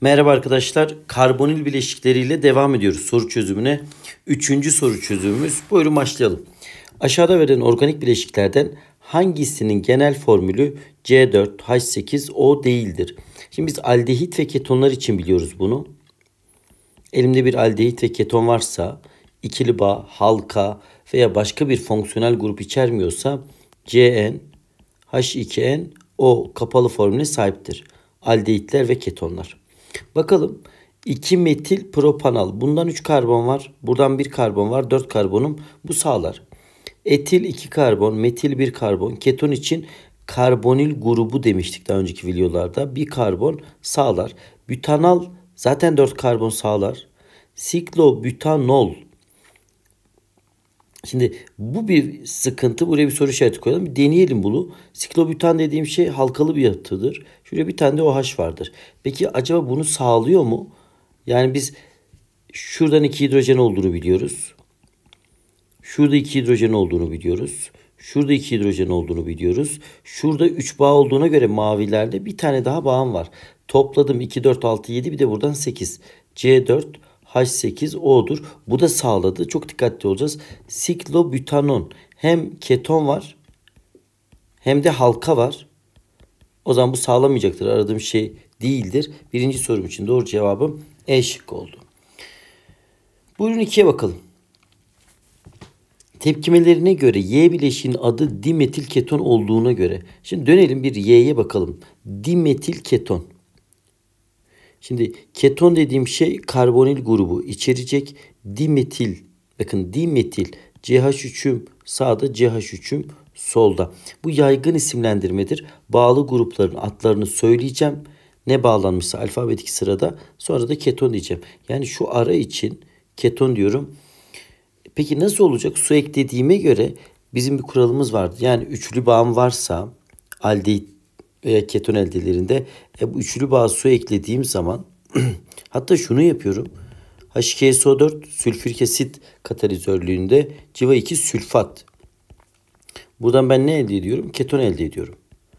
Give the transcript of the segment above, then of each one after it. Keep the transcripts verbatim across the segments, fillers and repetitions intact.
Merhaba arkadaşlar. Karbonil bileşikleriyle devam ediyoruz soru çözümüne. Üçüncü soru çözümümüz. Buyurun başlayalım. Aşağıda verilen organik bileşiklerden hangisinin genel formülü C dört H sekiz O değildir? Şimdi biz aldehit ve ketonlar için biliyoruz bunu. Elimde bir aldehit ve keton varsa, ikili bağ, halka veya başka bir fonksiyonel grup içermiyorsa C N H iki N O kapalı formüle sahiptir. Aldehitler ve ketonlar. Bakalım iki metil propanal. Bundan üç karbon var. Buradan bir karbon var. dört karbonum. Bu sağlar. Etil iki karbon. Metil bir karbon. Keton için karbonil grubu demiştik daha önceki videolarda. Bir karbon sağlar. Butanal zaten dört karbon sağlar. Siklobutanol. Şimdi bu bir sıkıntı. Buraya bir soru işareti koyalım. Bir deneyelim bunu. Siklobutan dediğim şey halkalı bir yapıdır. Şuraya bir tane de OH vardır. Peki acaba bunu sağlıyor mu? Yani biz şuradan iki hidrojen olduğunu biliyoruz. Şurada iki hidrojen olduğunu biliyoruz. Şurada iki hidrojen olduğunu biliyoruz. Şurada üç bağ olduğuna göre mavilerde bir tane daha bağım var. Topladım iki, dört, altı, yedi bir de buradan sekiz. C dört H sekiz O'dur. Bu da sağladı. Çok dikkatli olacağız. Siklobutanon. Hem keton var hem de halka var. O zaman bu sağlamayacaktır. Aradığım şey değildir. Birinci sorum için doğru cevabım E şıkkı oldu. Buyurun ikiye bakalım. Tepkimelerine göre Y bileşiğinin adı dimetil keton olduğuna göre. Şimdi dönelim bir Y'ye bakalım. Dimetil keton. Şimdi keton dediğim şey karbonil grubu içerecek. Dimetil, bakın dimetil C H üç'üm sağda, C H üç'üm solda. Bu yaygın isimlendirmedir. Bağlı grupların adlarını söyleyeceğim. Ne bağlanmışsa alfabetik sırada, sonra da keton diyeceğim. Yani şu ara için keton diyorum. Peki nasıl olacak? Su eklediğime göre bizim bir kuralımız vardı. Yani üçlü bağım varsa aldehit veya keton eldelerinde e, bu üçlü bağ su eklediğim zaman hatta şunu yapıyorum. H iki S O dört sülfürik asit katalizörlüğünde civa iki sülfat. Buradan ben ne elde ediyorum? Keton elde ediyorum.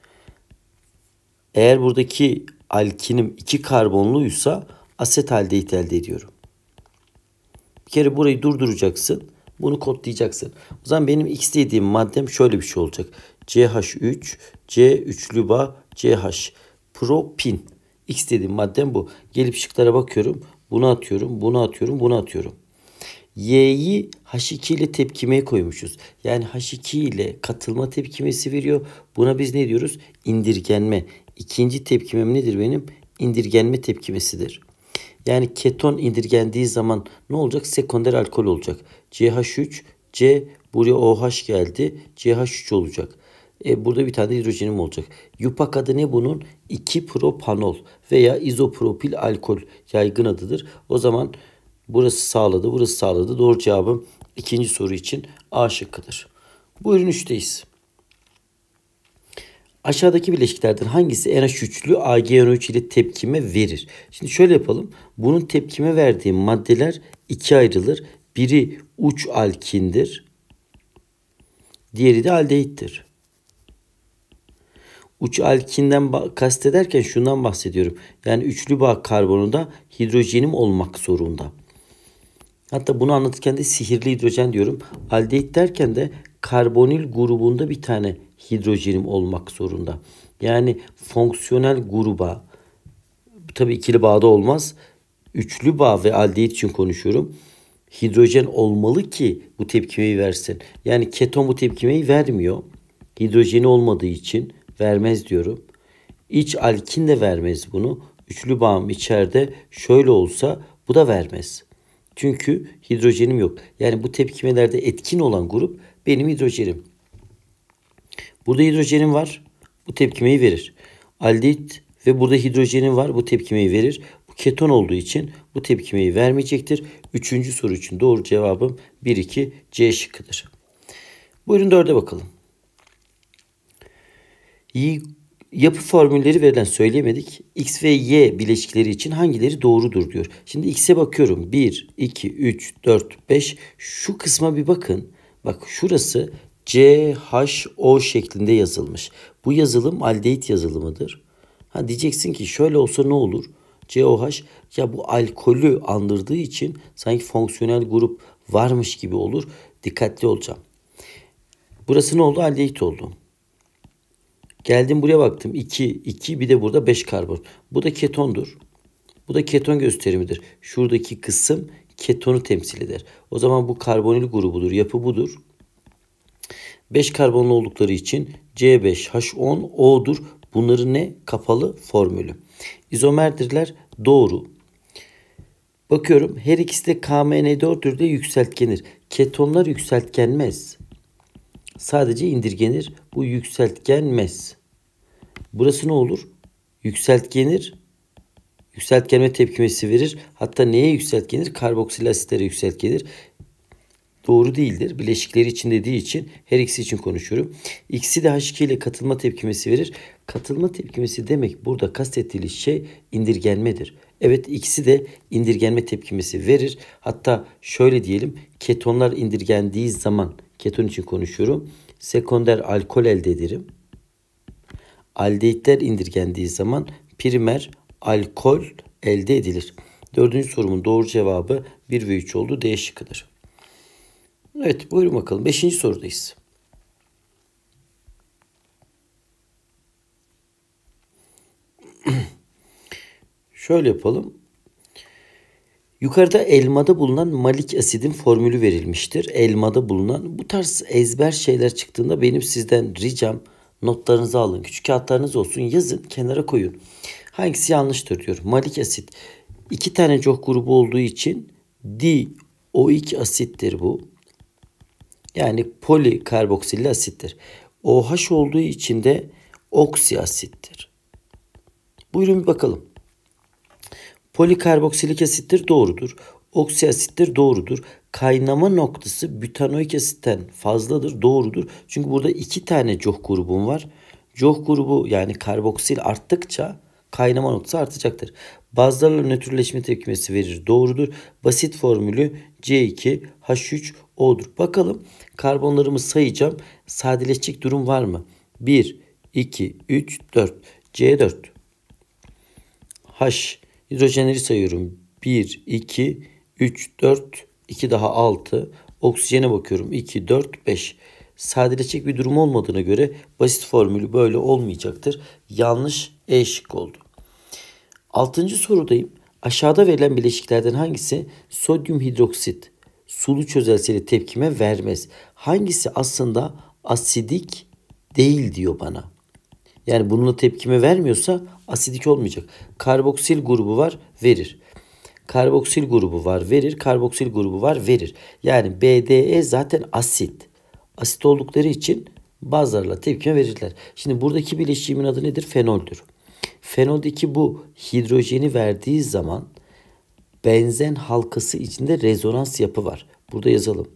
Eğer buradaki alkinim iki karbonluysa asetaldehit elde ediyorum. Bir kere burayı durduracaksın. Bunu kodlayacaksın. O zaman benim X dediğim maddem şöyle bir şey olacak. C H üç, C üçlü bağ, C H. Propin. X dediğim maddem bu. Gelip şıklara bakıyorum. Bunu atıyorum, bunu atıyorum, bunu atıyorum. Y'yi H iki ile tepkimeye koymuşuz. Yani H iki ile katılma tepkimesi veriyor. Buna biz ne diyoruz? İndirgenme. İkinci tepkimem nedir benim? İndirgenme tepkimesidir. Yani keton indirgendiği zaman ne olacak? Sekonder alkol olacak. C H üç, C buraya OH geldi. C H üç olacak. E, burada bir tane hidrojenim olacak. Yupak adı ne bunun? iki propanol veya izopropil alkol yaygın adıdır. O zaman burası sağladı, burası sağladı. Doğru cevabım ikinci soru için A şıkkıdır. Buyurun üçteyiz. Aşağıdaki bileşiklerden hangisi N H üç'lü A G N O üç ile tepkime verir? Şimdi şöyle yapalım. Bunun tepkime verdiği maddeler ikiye ayrılır. Biri uç alkindir. Diğeri de aldehittir. Uç alkinden kastederken şundan bahsediyorum. Yani üçlü bağ karbonunda hidrojenim olmak zorunda. Hatta bunu anlatırken de sihirli hidrojen diyorum. Aldehit derken de karbonil grubunda bir tane hidrojenim olmak zorunda. Yani fonksiyonel gruba, tabii ikili bağda olmaz. Üçlü bağ ve aldehit için konuşuyorum. Hidrojen olmalı ki bu tepkimeyi versin. Yani keton bu tepkimeyi vermiyor. Hidrojeni olmadığı için vermez diyorum. İç alkin de vermez bunu. Üçlü bağım içeride şöyle olsa bu da vermez. Çünkü hidrojenim yok. Yani bu tepkimelerde etkin olan grup benim hidrojenim. Burada hidrojenim var. Bu tepkimeyi verir. Aldehit ve burada hidrojenim var. Bu tepkimeyi verir. Bu keton olduğu için bu tepkimeyi vermeyecektir. Üçüncü soru için doğru cevabım bir iki C şıkkıdır. Buyurun dörde bakalım. Yapı formülleri verilen söyleyemedik. X ve Y bileşikleri için hangileri doğrudur diyor. Şimdi X'e bakıyorum. bir, iki, üç, dört, beş. Şu kısma bir bakın. Bak şurası C H O şeklinde yazılmış. Bu yazılım aldehit yazılımıdır. Ha diyeceksin ki şöyle olsa ne olur? COH ya bu alkolü andırdığı için sanki fonksiyonel grup varmış gibi olur. Dikkatli olacağım. Burası ne oldu? Aldehit oldu. Geldim buraya baktım. iki, iki bir de burada beş karbon. Bu da ketondur. Bu da keton gösterimidir. Şuradaki kısım ketonu temsil eder. O zaman bu karbonil grubudur. Yapı budur. beş karbonlu oldukları için C beş H on O'dur. Bunların ne? Kapalı formülü. İzomerdirler. Doğru. Bakıyorum her ikisi de K M N dörttür de yükseltgenir. Ketonlar yükseltgenmez. Sadece indirgenir. Bu yükseltgenmez. Burası ne olur? Yükseltgenir. Yükseltgenme tepkimesi verir. Hatta neye yükseltgenir? Karboksil asitlere yükseltgenir. Doğru değildir. Bileşikleri için dediği için her ikisi için konuşuyorum. İkisi de H iki ile katılma tepkimesi verir. Katılma tepkimesi demek burada kastettiği şey indirgenmedir. Evet ikisi de indirgenme tepkimesi verir. Hatta şöyle diyelim ketonlar indirgendiği zaman keton için konuşuyorum. Sekonder alkol elde ederim. Aldehitler indirgendiği zaman primer alkol elde edilir. Dördüncü sorumun doğru cevabı bir ve üç oldu. D şıkkıdır. Evet buyurun bakalım. Beşinci sorudayız. Şöyle yapalım. Yukarıda elmada bulunan malik asidin formülü verilmiştir. Elmada bulunan bu tarz ezber şeyler çıktığında benim sizden ricam notlarınızı alın. Küçük kağıtlarınız olsun yazın kenara koyun. Hangisi yanlıştır diyor. Malik asit iki tane COH grubu olduğu için dioik asittir bu. Yani polikarboksilli asittir. OH olduğu için de oksi asittir. Buyurun bir bakalım. Polikarboksilik asittir doğrudur. Oksi asittir doğrudur. Kaynama noktası butanoik asitten fazladır doğrudur. Çünkü burada iki tane COH grubum var. COH grubu yani karboksil arttıkça kaynama noktası artacaktır. Bazlarla nötrleşme tepkimesi verir doğrudur. Basit formülü C iki H üç O'dur. Bakalım karbonlarımı sayacağım. Sadeleşecek durum var mı? bir, iki, üç, dört. C dört. H. Hidrojenleri sayıyorum. bir, iki, üç, dört, iki daha altı. Oksijene bakıyorum. iki, dört, beş. Sadeleşecek bir durum olmadığına göre basit formülü böyle olmayacaktır. Yanlış E şık oldu. Altıncı sorudayım. Aşağıda verilen bileşiklerden hangisi sodyum hidroksit sulu çözeltiyle tepkime vermez? Hangisi aslında asidik değil diyor bana. Yani bununla tepkime vermiyorsa asidik olmayacak. Karboksil grubu var verir. Karboksil grubu var verir. Karboksil grubu var verir. Yani B D E zaten asit. Asit oldukları için bazılarla tepkime verirler. Şimdi buradaki bileşiğimin adı nedir? Fenoldür. Fenoldeki bu hidrojeni verdiği zaman benzen halkası içinde rezonans yapı var. Burada yazalım.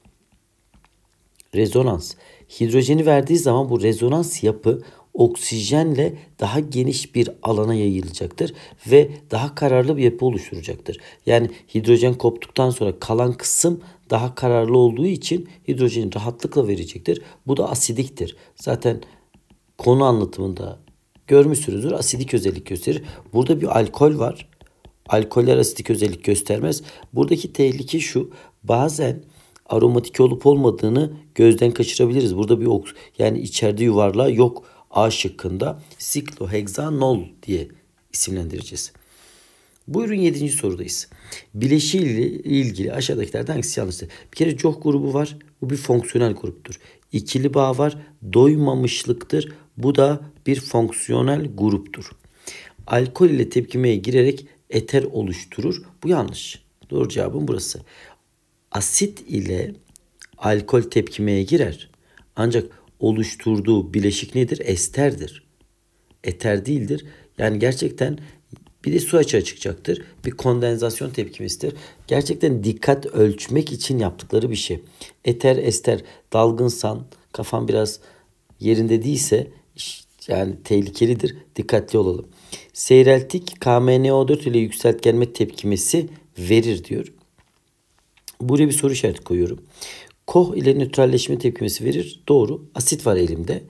Rezonans. Hidrojeni verdiği zaman bu rezonans yapı oksijenle daha geniş bir alana yayılacaktır ve daha kararlı bir yapı oluşturacaktır. Yani hidrojen koptuktan sonra kalan kısım daha kararlı olduğu için hidrojeni rahatlıkla verecektir. Bu da asidiktir. Zaten konu anlatımında görmüşsünüzdür. Asidik özellik gösterir. Burada bir alkol var. Alkoller asidik özellik göstermez. Buradaki tehlike şu. Bazen aromatik olup olmadığını gözden kaçırabiliriz. Burada bir oks yani içeride yuvarlağı yok. A şıkkında sikloheksanol diye isimlendireceğiz. Buyurun yedinci sorudayız. Bileşiği ile ilgili aşağıdakilerden hangisi yanlıştır? Bir kere COH grubu var. Bu bir fonksiyonel gruptur. İkili bağ var. Doymamışlıktır. Bu da bir fonksiyonel gruptur. Alkol ile tepkimeye girerek eter oluşturur. Bu yanlış. Doğru cevabım burası. Asit ile alkol tepkimeye girer. Ancak oluşturduğu bileşik nedir? Esterdir. Eter değildir. Yani gerçekten bir de su açığa çıkacaktır. Bir kondensasyon tepkimesidir. Gerçekten dikkat ölçmek için yaptıkları bir şey. Eter, ester, dalgınsan, kafan biraz yerinde değilse yani tehlikelidir. Dikkatli olalım. Seyreltik K M N O dört ile yükseltgenme tepkimesi verir diyor. Buraya bir soru işareti koyuyorum. KOH ile nötralleşme tepkimesi verir. Doğru. Asit var elimde.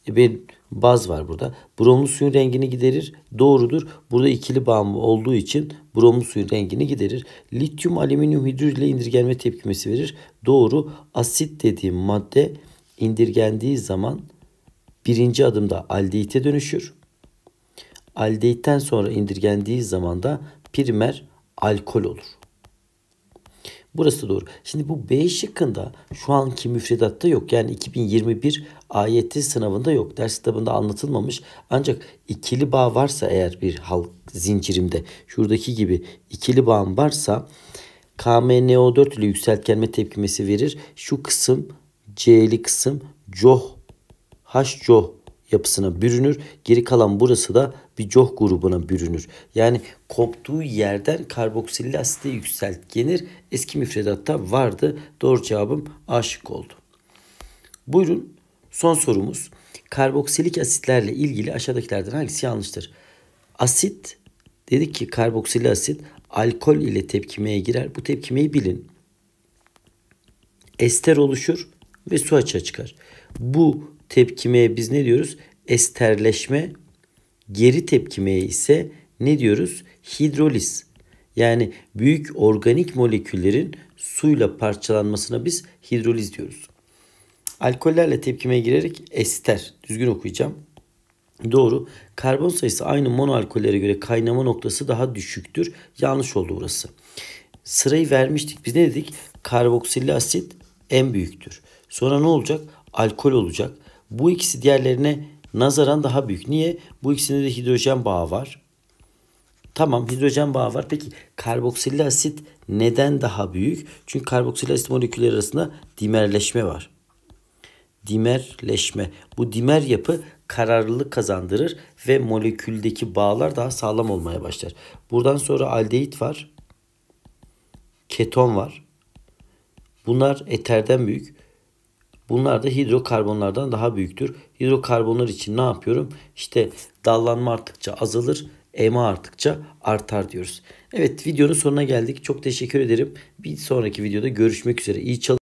E bir baz var burada. Bromlu suyun rengini giderir. Doğrudur. Burada ikili bağımlı olduğu için bromlu suyun rengini giderir. Lityum alüminyum hidrür ile indirgenme tepkimesi verir. Doğru. Asit dediğim madde indirgendiği zaman birinci adımda aldehite dönüşür. Aldehitten sonra indirgendiği zaman da primer alkol olur. Burası doğru. Şimdi bu B şıkkında şu anki müfredatta yok. Yani iki bin yirmi bir A Y T sınavında yok. Ders kitabında anlatılmamış. Ancak ikili bağ varsa eğer bir halk zincirimde şuradaki gibi ikili bağım varsa K M N O dört ile yükseltgenme tepkimesi verir. Şu kısım C'li kısım COH H-COH yapısına bürünür. Geri kalan burası da bir COH grubuna bürünür. Yani koptuğu yerden karboksilli asite yükseltgenir. Eski müfredatta vardı. Doğru cevabım A şıkkı oldu. Buyurun son sorumuz. Karboksilik asitlerle ilgili aşağıdakilerden hangisi yanlıştır? Asit dedik ki karboksili asit alkol ile tepkimeye girer. Bu tepkimeyi bilin. Ester oluşur ve su açığa çıkar. Bu tepkimeye biz ne diyoruz? Esterleşme. Geri tepkimeye ise ne diyoruz? Hidroliz. Yani büyük organik moleküllerin suyla parçalanmasına biz hidroliz diyoruz. Alkollerle tepkimeye girerek ester. Düzgün okuyacağım. Doğru. Karbon sayısı aynı monoalkollere göre kaynama noktası daha düşüktür. Yanlış oldu burası. Sırayı vermiştik. Biz ne dedik? Karboksilli asit en büyüktür. Sonra ne olacak? Alkol olacak. Bu ikisi diğerlerine nazaran daha büyük. Niye? Bu ikisinde de hidrojen bağı var. Tamam, hidrojen bağı var. Peki karboksilli asit neden daha büyük? Çünkü karboksilli asit molekülleri arasında dimerleşme var. Dimerleşme. Bu dimer yapı kararlılık kazandırır ve moleküldeki bağlar daha sağlam olmaya başlar. Buradan sonra aldehit var. Keton var. Bunlar eterden büyük. Bunlar da hidrokarbonlardan daha büyüktür. Hidrokarbonlar için ne yapıyorum? İşte dallanma arttıkça azalır, ema arttıkça artar diyoruz. Evet, videonun sonuna geldik. Çok teşekkür ederim. Bir sonraki videoda görüşmek üzere. İyi çalışmalar.